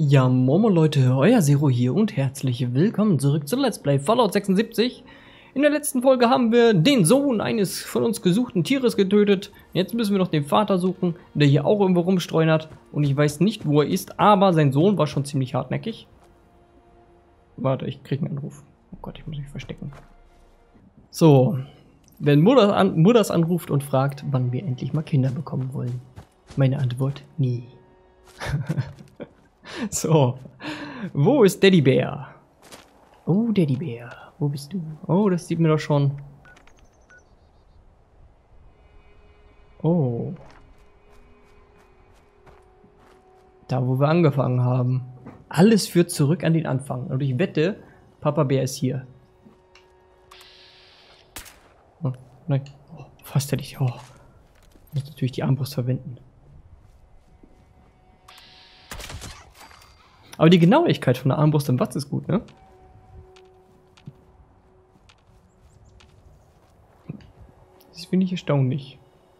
Ja, Momo Leute, euer Zero hier und herzlich willkommen zurück zu Let's Play Fallout 76. In der letzten Folge haben wir den Sohn eines von uns gesuchten Tieres getötet. Jetzt müssen wir noch den Vater suchen, der hier auch irgendwo rumstreunert. Und ich weiß nicht, wo er ist, aber sein Sohn war schon ziemlich hartnäckig. Warte, ich kriege einen Anruf. Oh Gott, ich muss mich verstecken. So, wenn Mutters anruft und fragt, wann wir endlich mal Kinder bekommen wollen. Meine Antwort, nie. So, wo ist Daddybär? Oh, Daddybär, wo bist du? Oh, das sieht mir doch schon. Oh. Da, wo wir angefangen haben. Alles führt zurück an den Anfang. Und ich wette, Papa Bär ist hier. Oh, nein. Oh, fast hätte ich. Oh. Ich muss natürlich die Armbrust verwenden. Aber die Genauigkeit von der Armbrust im Watz ist gut, ne? Das finde ich erstaunlich.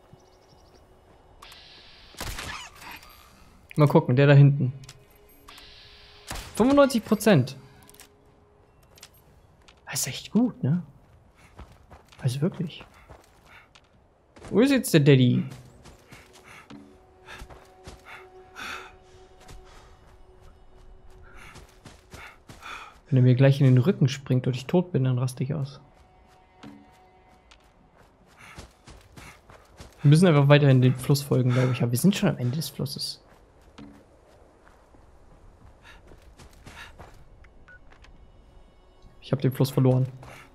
Mal gucken, der da hinten. 95%. Das ist echt gut, ne? Also wirklich. Wo ist jetzt der Daddy? Wenn er mir gleich in den Rücken springt und ich tot bin, dann raste ich aus. Wir müssen einfach weiter in den Fluss folgen, glaube ich. Aber wir sind schon am Ende des Flusses. Ich habe den Fluss verloren.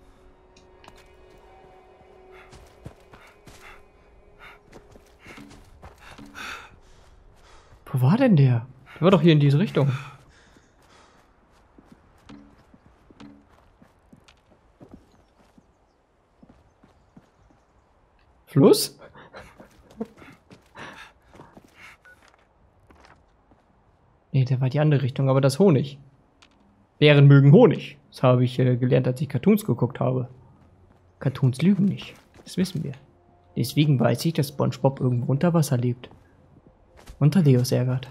Wo war denn der? Der war doch hier in diese Richtung. Fluss? Nee, der war die andere Richtung, aber das Honig. Bären mögen Honig. Das habe ich gelernt, als ich Cartoons geguckt habe. Cartoons lügen nicht. Das wissen wir. Deswegen weiß ich, dass SpongeBob irgendwo unter Wasser lebt. Unter Leos ärgert.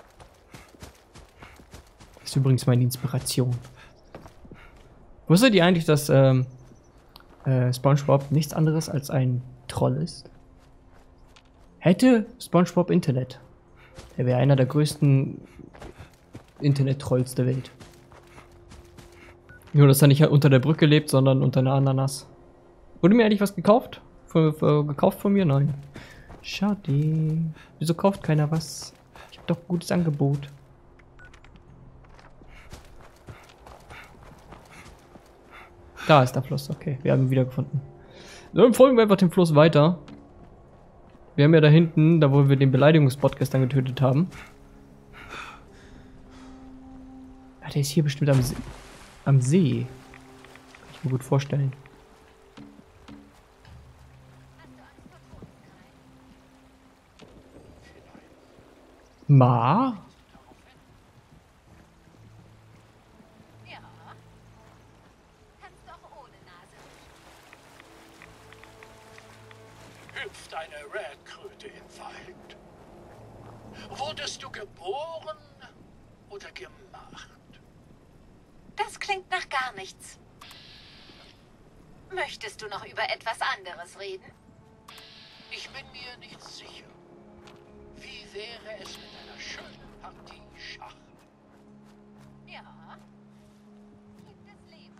Das ist übrigens meine Inspiration. Wusstet ihr eigentlich, dass SpongeBob nichts anderes als ein Troll ist? Hätte SpongeBob Internet, er wäre einer der größten Internet-Trolls der Welt. Nur, dass er nicht unter der Brücke lebt, sondern unter einer Ananas. Wurde mir eigentlich was gekauft? Gekauft von mir? Nein. Schade. Wieso kauft keiner was? Ich habe doch ein gutes Angebot. Da ist der Fluss, okay. Wir haben ihn wiedergefunden. So, dann folgen wir einfach dem Fluss weiter. Wir haben ja da hinten, da wo wir den Beleidigungsbot gestern getötet haben. Ah, der ist hier bestimmt am See. Kann ich mir gut vorstellen. Ma? Hüpft eine Red-Kröte im Wald? Wurdest du geboren oder gemacht? Das klingt nach gar nichts. Möchtest du noch über etwas anderes reden? Ich bin mir nicht sicher. Wie wäre es mit einer schönen Partie Schach? Ja. Gibt es Leben?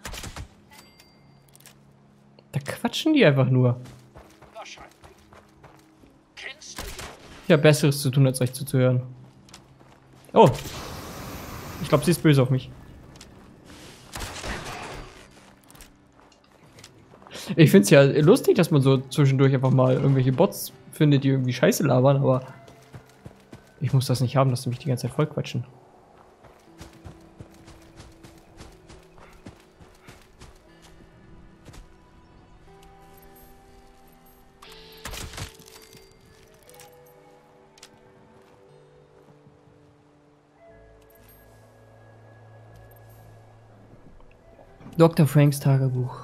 Da quatschen die einfach nur. Wahrscheinlich. Kennst du ihn? Ich habe Besseres zu tun, als euch zuzuhören. Oh. Ich glaube, sie ist böse auf mich. Ich finde es ja lustig, dass man so zwischendurch einfach mal irgendwelche Bots findet, die irgendwie Scheiße labern, aber ich muss das nicht haben, dass sie mich die ganze Zeit voll quatschen. Dr. Franks Tagebuch.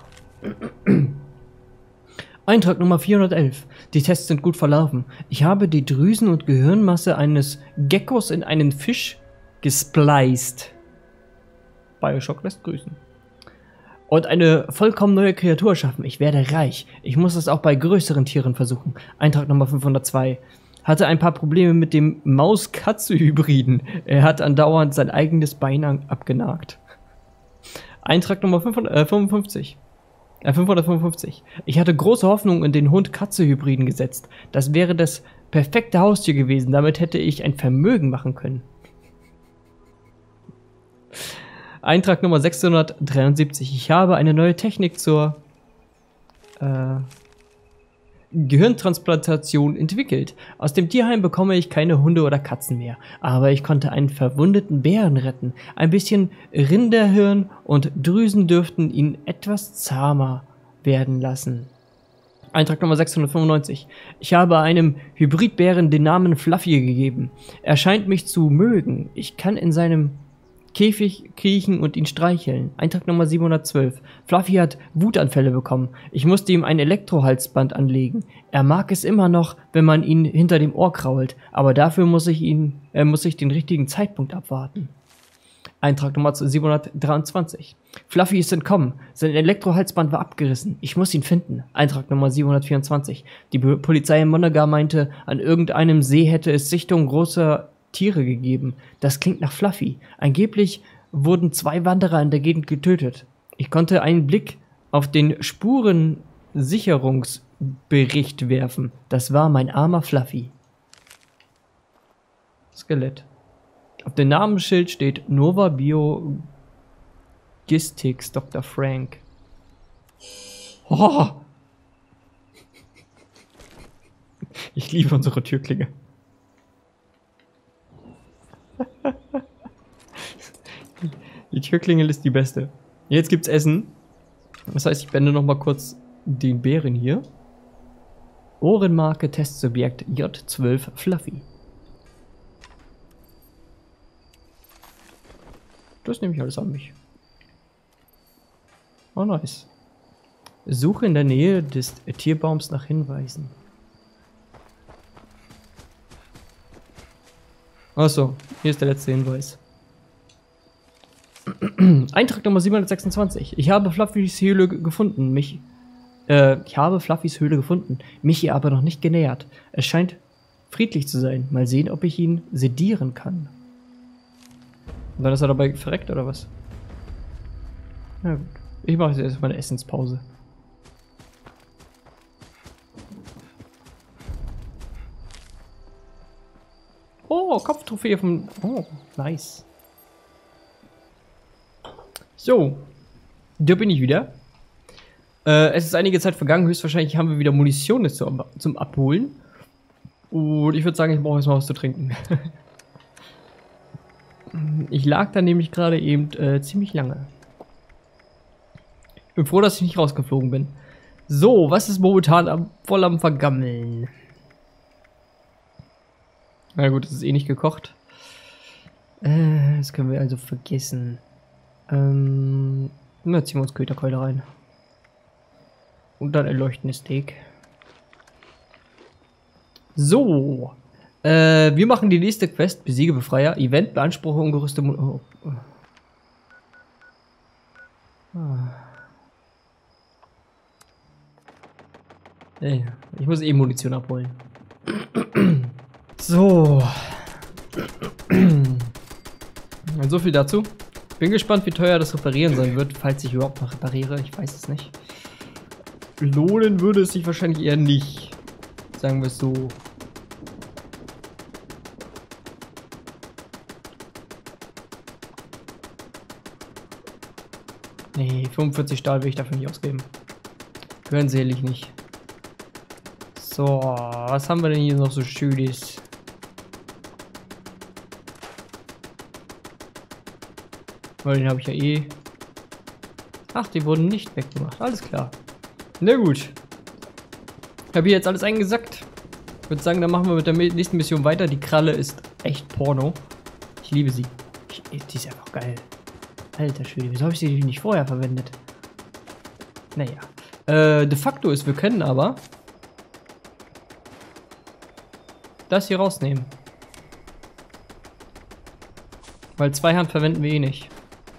Eintrag Nummer 411. Die Tests sind gut verlaufen. Ich habe die Drüsen- und Gehirnmasse eines Geckos in einen Fisch gespliced. Bioshock lässt grüßen. Und eine vollkommen neue Kreatur schaffen. Ich werde reich. Ich muss es auch bei größeren Tieren versuchen. Eintrag Nummer 502. Hatte ein paar Probleme mit dem Maus-Katze-Hybriden. Er hat andauernd sein eigenes Bein abgenagt. Eintrag Nummer 555. Ich hatte große Hoffnung in den Hund-Katze-Hybriden gesetzt. Das wäre das perfekte Haustier gewesen. Damit hätte ich ein Vermögen machen können. Eintrag Nummer 673. Ich habe eine neue Technik zur Gehirntransplantation entwickelt. Aus dem Tierheim bekomme ich keine Hunde oder Katzen mehr. Aber ich konnte einen verwundeten Bären retten. Ein bisschen Rinderhirn und Drüsen dürften ihn etwas zahmer werden lassen. Eintrag Nummer 695. Ich habe einem Hybridbären den Namen Fluffy gegeben. Er scheint mich zu mögen. Ich kann in seinem Käfig kriechen und ihn streicheln. Eintrag Nummer 712. Fluffy hat Wutanfälle bekommen. Ich musste ihm ein Elektrohalsband anlegen. Er mag es immer noch, wenn man ihn hinter dem Ohr krault, aber dafür muss ich den richtigen Zeitpunkt abwarten. Eintrag Nummer 723. Fluffy ist entkommen. Sein Elektrohalsband war abgerissen. Ich muss ihn finden. Eintrag Nummer 724. Die Polizei in Monaga meinte, an irgendeinem See hätte es Sichtungen großer Tiere gegeben. Das klingt nach Fluffy. Angeblich wurden 2 Wanderer in der Gegend getötet. Ich konnte einen Blick auf den Spurensicherungsbericht werfen. Das war mein armer Fluffy. Skelett. Auf dem Namensschild steht Nova Biogistics Dr. Frank. Oh. Ich liebe unsere Türklinge. Die Türklingel ist die beste. Jetzt gibt's Essen. Das heißt, ich blende noch mal kurz den Bären hier. Ohrenmarke Testsubjekt J12 Fluffy. Das nehme ich alles an mich. Oh, nice. Suche in der Nähe des Tierbaums nach Hinweisen. Achso, hier ist der letzte Hinweis. Eintrag Nummer 726. Ich habe Fluffys Höhle gefunden. Mich ihr aber noch nicht genähert. Es scheint friedlich zu sein. Mal sehen, ob ich ihn sedieren kann. Und dann ist er dabei verreckt, oder was? Na gut. Ich mache jetzt erstmal eine Essenspause. Oh, Kopftrophäe vom... Oh, nice. So. Da bin ich wieder. Es ist einige Zeit vergangen. Höchstwahrscheinlich haben wir wieder Munition jetzt zum Abholen. Und ich würde sagen, ich brauche jetzt mal was zu trinken. Ich lag da nämlich gerade eben ziemlich lange. Ich bin froh, dass ich nicht rausgeflogen bin. So, was ist momentan voll am Vergammeln? Na gut, es ist eh nicht gekocht. Das können wir also vergessen. Na, ziehen wir uns Köterkeule rein. Und dann ein leuchtendes Steak. So. Wir machen die nächste Quest. Besiege Befreier. Event, beanspruche ungerüstete Munition. Oh. Ey, ich muss eh Munition abholen. So. So viel dazu. Bin gespannt, wie teuer das Reparieren sein wird, falls ich überhaupt noch repariere. Ich weiß es nicht. Lohnen würde es sich wahrscheinlich eher nicht. Sagen wir es so. Nee, 45 Stahl will ich dafür nicht ausgeben. Gönnselig nicht. So, was haben wir denn hier noch so Schönes? Weil den habe ich ja eh. Ach, die wurden nicht weggemacht. Alles klar. Na gut. Ich habe hier jetzt alles eingesackt. Ich würde sagen, dann machen wir mit der nächsten Mission weiter. Die Kralle ist echt Porno. Ich liebe sie. Die ist einfach geil. Alter Schwede, wieso habe ich sie nicht vorher verwendet? Naja. De facto ist, wir können aber das hier rausnehmen. Weil Zweihand verwenden wir eh nicht.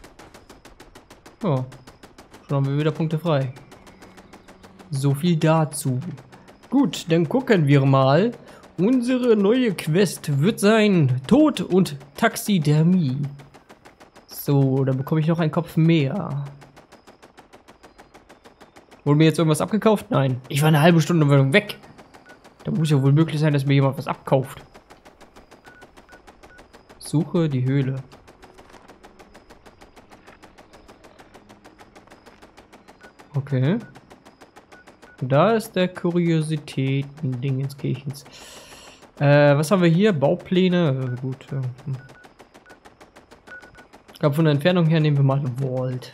Oh, schon haben wir wieder Punkte frei. So viel dazu. Gut, dann gucken wir mal. Unsere neue Quest wird sein Tod und Taxidermie. So, dann bekomme ich noch einen Kopf mehr. Wurde mir jetzt irgendwas abgekauft? Nein. Ich war eine halbe Stunde weg. Da muss ja wohl möglich sein, dass mir jemand was abkauft. Suche die Höhle. Okay. Da ist der Kuriositäten-Dingenskirchens. Was haben wir hier? Baupläne. Gut. Ich glaube, von der Entfernung her nehmen wir mal Vault.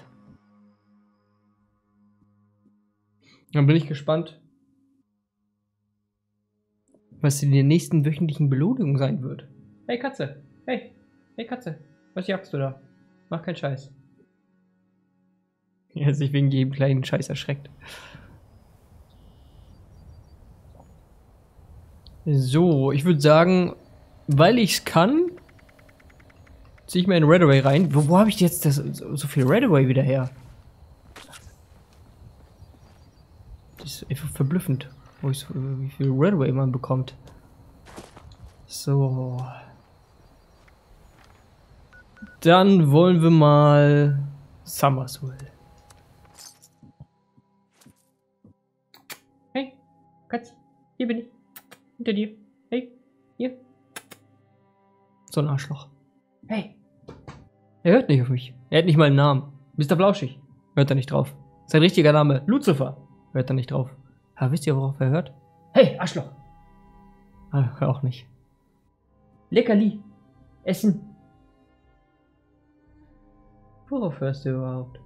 Dann bin ich gespannt, was in der nächsten wöchentlichen Belohnung sein wird. Hey Katze! Hey! Hey Katze! Was jagst du da? Mach keinen Scheiß. Er hat sich wegen jedem kleinen Scheiß erschreckt. So, ich würde sagen, weil ich es kann, ziehe ich mal in Redaway rein. Wo habe ich jetzt so viel Redaway wieder her? Das ist einfach verblüffend, wie viel Redaway man bekommt. So. Dann wollen wir mal Summerswell. Hey, Katz, hier bin ich. Hinter dir. Hey, hier. So ein Arschloch. Hey. Er hört nicht auf mich. Er hat nicht mal einen Namen. Mr. Flauschig. Hört er nicht drauf. Sein richtiger Name. Lucifer. Hört er nicht drauf. Aber wisst ihr, worauf er hört? Hey, Arschloch. Ah, auch nicht. Leckerli. Essen. Worauf hörst du überhaupt?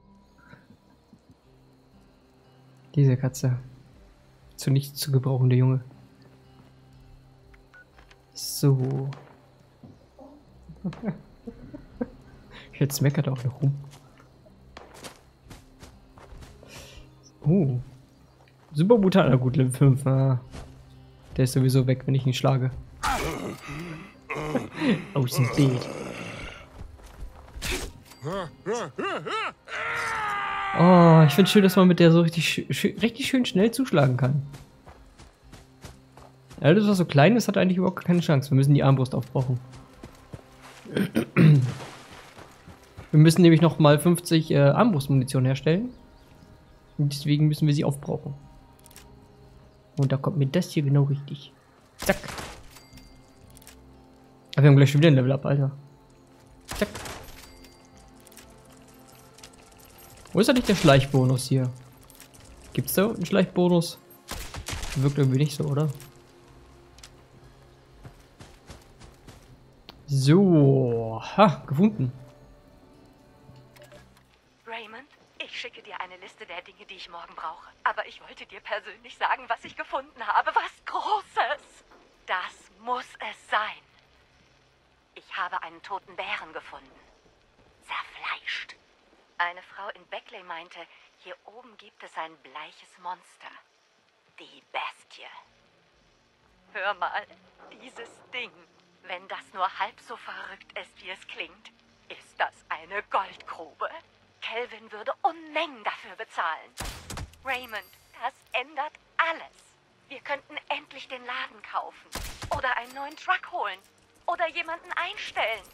Diese Katze. Zu nichts zu gebrauchen, der Junge. So. Jetzt meckert er auch noch rum. Oh. Super brutal. Na gut, Level 5. Ah. Der ist sowieso weg, wenn ich ihn schlage. Oh, ist ein Bild. Oh, ich finde schön, dass man mit der so richtig schön schnell zuschlagen kann. Alles, was so klein ist, hat eigentlich überhaupt keine Chance. Wir müssen die Armbrust aufbrauchen. Wir müssen nämlich noch mal 50 Armbrustmunition herstellen. Und deswegen müssen wir sie aufbrauchen. Und da kommt mir das hier genau richtig. Zack. Aber wir haben gleich schon wieder ein Level up, Alter. Zack. Wo ist eigentlich der Schleichbonus hier? Gibt's da einen Schleichbonus? Wirkt irgendwie nicht so, oder? So. Ha, gefunden. Raymond, ich schicke dir eine Liste der Dinge, die ich morgen brauche. Aber ich wollte dir persönlich sagen, was ich gefunden habe. Was Großes! Das muss es sein. Ich habe einen toten Bären gefunden. Zerfleischt. Eine Frau in Beckley meinte, hier oben gibt es ein bleiches Monster. Die Bestie. Hör mal, dieses Ding. Wenn das nur halb so verrückt ist, wie es klingt, ist das eine Goldgrube. Kelvin würde Unmengen dafür bezahlen. Raymond, das ändert alles. Wir könnten endlich den Laden kaufen. Oder einen neuen Truck holen. Oder jemanden einstellen.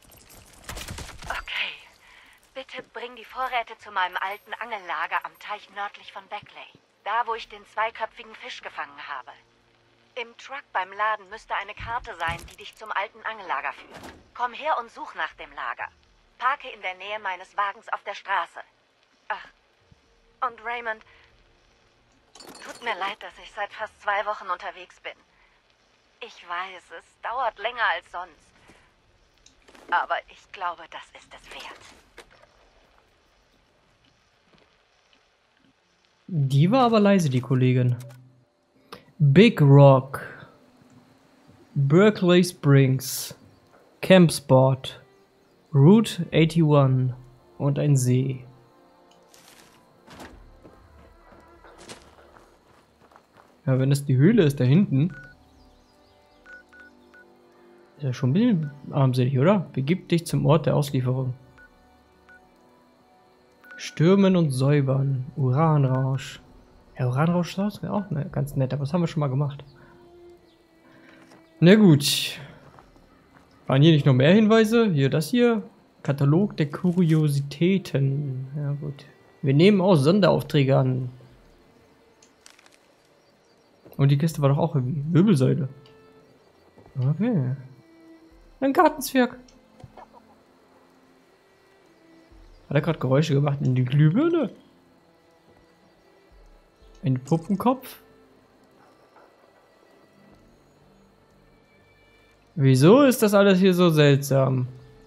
Okay. Bitte bring die Vorräte zu meinem alten Angellager am Teich nördlich von Beckley. Da, wo ich den zweiköpfigen Fisch gefangen habe. Im Truck beim Laden müsste eine Karte sein, die dich zum alten Angellager führt. Komm her und such nach dem Lager. Parke in der Nähe meines Wagens auf der Straße. Ach, und Raymond, tut mir leid, dass ich seit fast 2 Wochen unterwegs bin. Ich weiß, es dauert länger als sonst. Aber ich glaube, das ist es wert. Die war aber leise, die Kollegin. Big Rock. Berkeley Springs. Camp Spot. Route 81. Und ein See. Ja, wenn es die Höhle ist, da hinten. Ist ja schon ein bisschen armselig, oder? Begib dich zum Ort der Auslieferung. Stürmen und säubern. Uranrausch. Ja, Uranrausch wäre auch ganz nett, aber das haben wir schon mal gemacht. Na gut. Waren hier nicht noch mehr Hinweise? Hier, das hier. Katalog der Kuriositäten. Ja gut. Wir nehmen auch Sonderaufträge an. Und die Kiste war doch auch irgendwie Wirbelsäule. Okay. Ein Gartenzwerg. Hat er gerade Geräusche gemacht in die Glühbirne? Ein Puppenkopf? Wieso ist das alles hier so seltsam?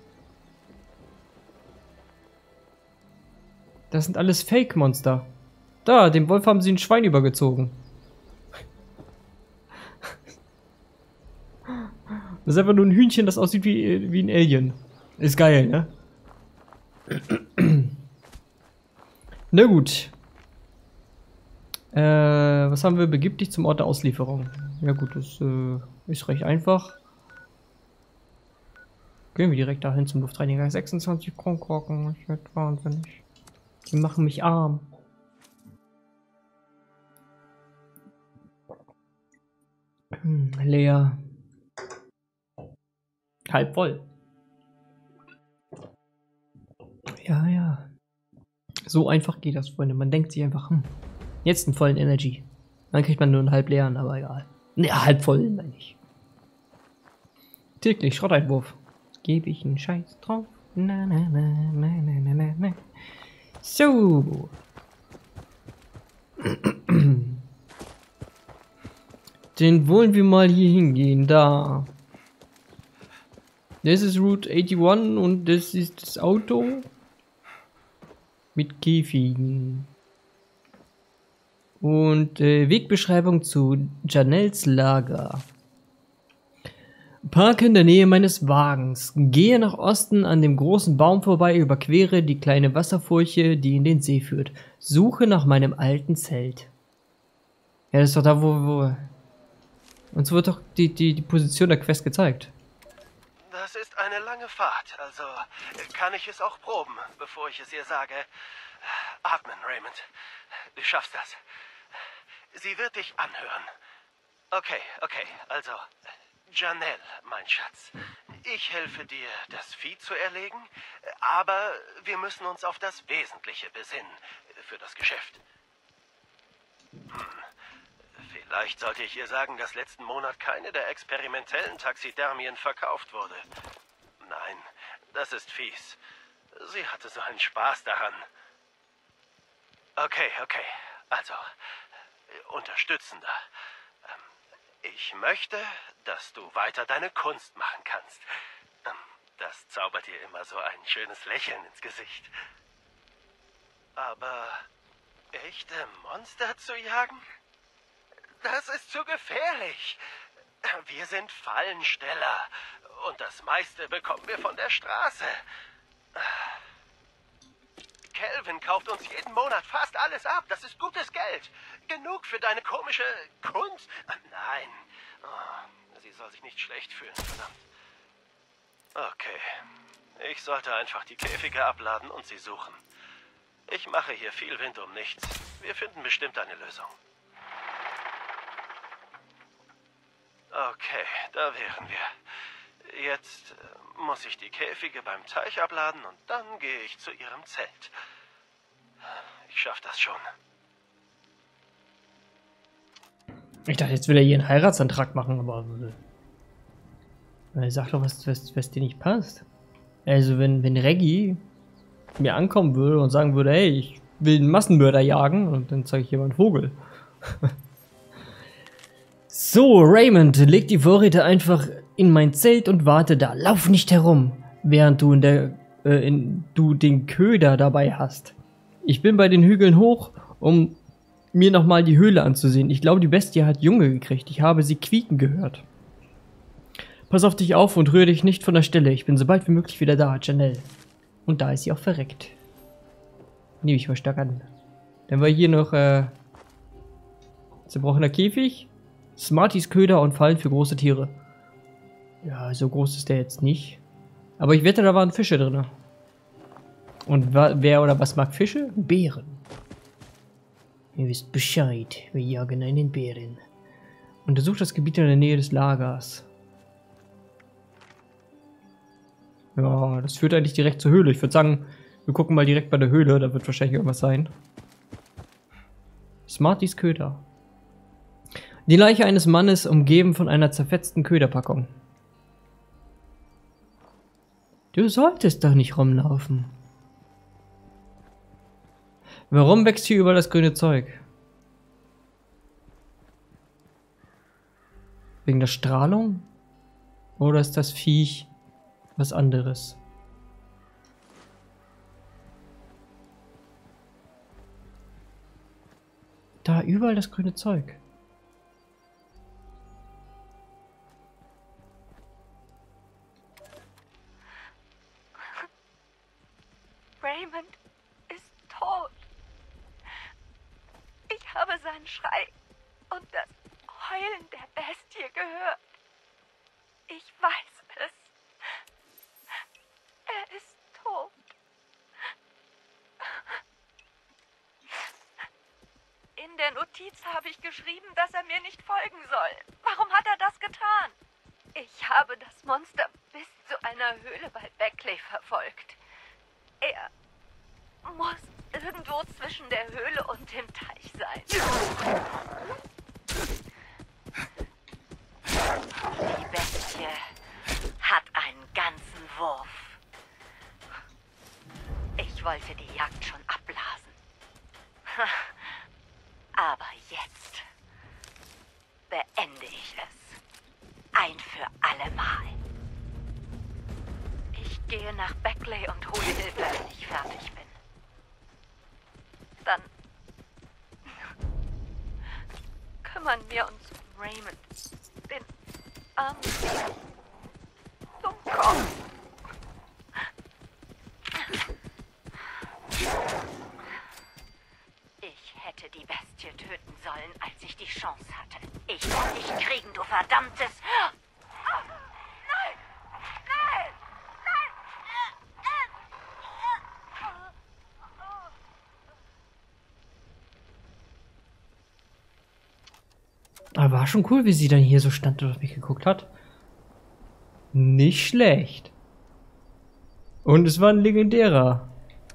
Das sind alles Fake-Monster. Da, dem Wolf haben sie ein Schwein übergezogen. Das ist einfach nur ein Hühnchen, das aussieht wie ein Alien. Ist geil, ne? Na gut. Was haben wir? Begib dich zum Ort der Auslieferung. Ja gut, das ist recht einfach. Gehen wir direkt dahin zum Luftreiniger. 26 Kronkorken. Ich werde wahnsinnig. Die machen mich arm. Leer. Halb voll. Ja, ja. So einfach geht das, Freunde. Man denkt sich einfach, jetzt einen vollen Energy. Dann kriegt man nur einen halb leeren, aber egal. Ne, halb voll, meine ich. Täglich Schrotteinwurf. Gebe ich einen Scheiß drauf. Na, na, na, na, na, na, na, na. So. Den wollen wir mal hier hingehen. Da. Das ist Route 81 und das ist das Auto. Mit Käfigen. Und Wegbeschreibung zu Janelles Lager. Parke in der Nähe meines Wagens. Gehe nach Osten an dem großen Baum vorbei, überquere die kleine Wasserfurche, die in den See führt. Suche nach meinem alten Zelt. Ja, das ist doch da, wo... Uns wird doch die Position der Quest gezeigt. Das ist eine lange Fahrt, also kann ich es auch proben, bevor ich es ihr sage. Atmen, Raymond. Du schaffst das. Sie wird dich anhören. Okay, also... Janelle, mein Schatz. Ich helfe dir, das Vieh zu erlegen, aber wir müssen uns auf das Wesentliche besinnen für das Geschäft. Vielleicht sollte ich ihr sagen, dass letzten Monat keine der experimentellen Taxidermien verkauft wurde. Nein, das ist fies. Sie hatte so einen Spaß daran. Okay, also, unterstützender. Ich möchte, dass du weiter deine Kunst machen kannst. Das zaubert dir immer so ein schönes Lächeln ins Gesicht. Aber echte Monster zu jagen? Das ist zu gefährlich. Wir sind Fallensteller und das meiste bekommen wir von der Straße. Calvin kauft uns jeden Monat fast alles ab. Das ist gutes Geld. Genug für deine komische Kunst. Nein. Oh, sie soll sich nicht schlecht fühlen, verdammt. Okay. Ich sollte einfach die Käfige abladen und sie suchen. Ich mache hier viel Wind um nichts. Wir finden bestimmt eine Lösung. Okay, da wären wir. Jetzt muss ich die Käfige beim Teich abladen und dann gehe ich zu ihrem Zelt. Ich schaff das schon. Ich dachte, jetzt will er hier einen Heiratsantrag machen, aber... Sag doch, was dir nicht passt. Also, wenn Reggie mir ankommen würde und sagen würde, hey, ich will einen Massenmörder jagen, und dann zeige ich hier mal einen Vogel. So, Raymond, leg die Vorräte einfach in mein Zelt und warte da. Lauf nicht herum, während du du den Köder dabei hast. Ich bin bei den Hügeln hoch, um mir nochmal die Höhle anzusehen. Ich glaube, die Bestie hat Junge gekriegt. Ich habe sie quieken gehört. Pass auf dich auf und rühre dich nicht von der Stelle. Ich bin so bald wie möglich wieder da, Janelle. Und da ist sie auch verreckt. Nehme ich mal stark an. Dann war hier noch zerbrochener Käfig, Smarties Köder und Fallen für große Tiere. Ja, so groß ist der jetzt nicht. Aber ich wette, da waren Fische drin. Und wer oder was mag Fische? Bären. Ihr wisst Bescheid. Wir jagen einen Bären. Untersucht das Gebiet in der Nähe des Lagers. Ja, das führt eigentlich direkt zur Höhle. Ich würde sagen, wir gucken mal direkt bei der Höhle. Da wird wahrscheinlich irgendwas sein. Smarties Köder. Die Leiche eines Mannes umgeben von einer zerfetzten Köderpackung. Du solltest doch nicht rumlaufen. Warum wächst hier überall das grüne Zeug? Wegen der Strahlung? Oder ist das Viech was anderes? Da überall das grüne Zeug. Raymond ist tot. Ich habe seinen Schrei und das Heulen der Bestie gehört. Ich weiß es. Er ist tot. In der Notiz habe ich geschrieben, dass er mir nicht folgen soll. Warum hat er das getan? Ich habe das Monster bis zu einer Höhle bei Beckley verfolgt. Er muss irgendwo zwischen der Höhle und dem Teich sein. Die Bestie hat einen ganzen Wurf. Ich wollte die Jagd schon abblasen. Aber jetzt beende ich es. Ein für alle Mal. Ich gehe nach Beckley und hole Hilfe, wenn ich fertig bin. Dann kümmern wir uns um Raymond, den armen Dummkopf. Ich hätte die Bestie töten sollen, als ich die Chance hatte. Ich will dich kriegen, du verdammtes... Nein! Nein! Aber war schon cool, wie sie dann hier so stand und auf mich geguckt hat. Nicht schlecht. Und es war ein legendärer.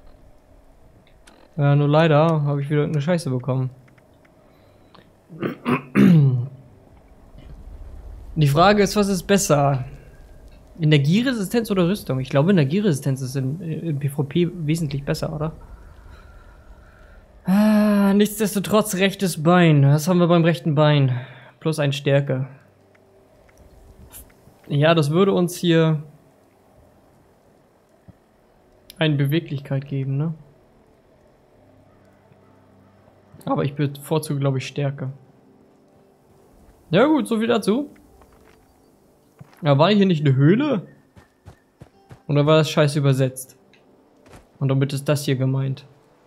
Ja, nur leider habe ich wieder eine Scheiße bekommen. Die Frage ist, was ist besser? Energieresistenz oder Rüstung? Ich glaube, Energieresistenz ist in PvP wesentlich besser, oder? Nichtsdestotrotz rechtes Bein. Was haben wir beim rechten Bein? Plus 1 Stärke. Ja, das würde uns hier eine Beweglichkeit geben, ne? Aber ich bevorzuge, glaube ich, Stärke. Ja gut, so viel dazu. Ja, war hier nicht eine Höhle? Oder war das scheiße übersetzt? Und damit ist das hier gemeint.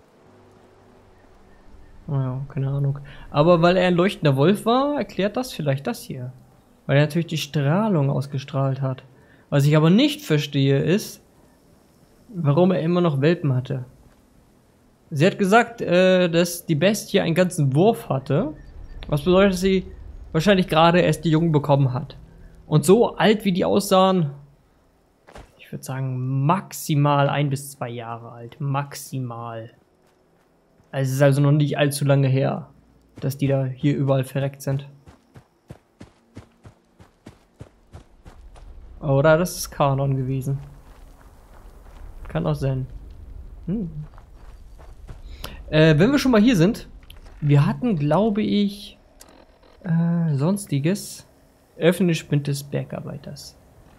Naja, keine Ahnung. Aber weil er ein leuchtender Wolf war, erklärt das vielleicht das hier. Weil er natürlich die Strahlung ausgestrahlt hat. Was ich aber nicht verstehe ist, warum er immer noch Welpen hatte. Sie hat gesagt, dass die Bestie einen ganzen Wurf hatte. Was bedeutet, dass sie wahrscheinlich gerade erst die Jungen bekommen hat. Und so alt wie die aussahen, ich würde sagen maximal 1 bis 2 Jahre alt. Maximal. Also es ist also noch nicht allzu lange her, dass die da hier überall verreckt sind. Oder das ist Kanon gewesen. Kann auch sein. Wenn wir schon mal hier sind, wir hatten, glaube ich, sonstiges. Öffne Spind des Bergarbeiters.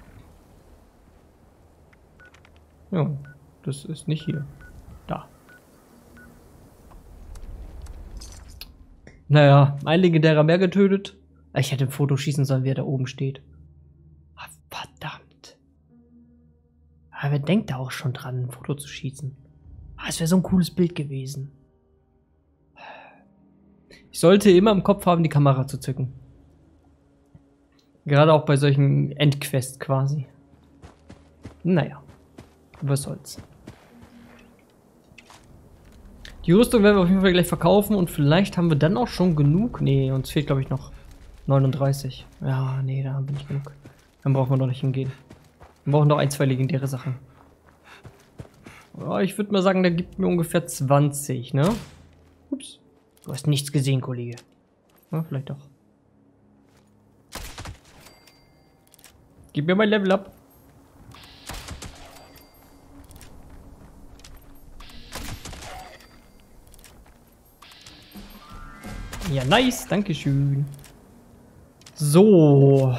Ja, das ist nicht hier. Da. Naja, ein legendärer mehr getötet. Ich hätte ein Foto schießen sollen, wie er da oben steht. Ah, verdammt. Aber wer denkt da auch schon dran, ein Foto zu schießen? Ah, es wäre so ein cooles Bild gewesen. Ich sollte immer im Kopf haben, die Kamera zu zücken. Gerade auch bei solchen Endquests quasi. Naja, was soll's. Die Rüstung werden wir auf jeden Fall gleich verkaufen und vielleicht haben wir dann auch schon genug. Nee, uns fehlt glaube ich noch 39. Ja, nee, da haben wir nicht genug. Dann brauchen wir doch nicht hingehen. Wir brauchen noch ein, zwei legendäre Sachen. Ja, ich würde mal sagen, der gibt mir ungefähr 20, ne? Ups. Du hast nichts gesehen, Kollege. Ja, vielleicht doch. Gib mir mein Level up. Ja, nice. Dankeschön. So.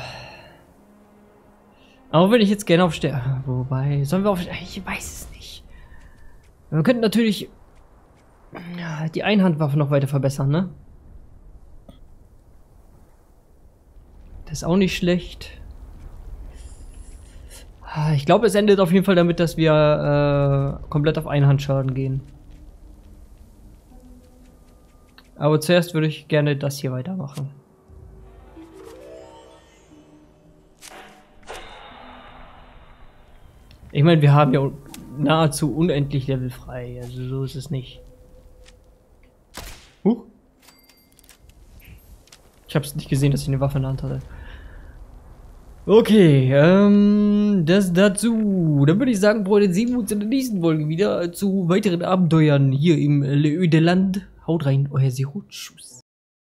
Auch wenn ich jetzt gerne auf wobei, sollen wir auf... Ich weiß es nicht. Wir könnten natürlich die Einhandwaffe noch weiter verbessern, ne? Das ist auch nicht schlecht. Ich glaube, es endet auf jeden Fall damit, dass wir komplett auf Einhandschaden gehen. Aber zuerst würde ich gerne das hier weitermachen. Ich meine, wir haben ja nahezu unendlich Level frei, also so ist es nicht. Ich habe es nicht gesehen, dass ich eine Waffe in der Hand hatte. Okay, das dazu. Dann würde ich sagen, Freunde, sehen wir uns in der nächsten Folge wieder zu weiteren Abenteuern hier im Ödeland. Haut rein, euer Zero. Tschüss.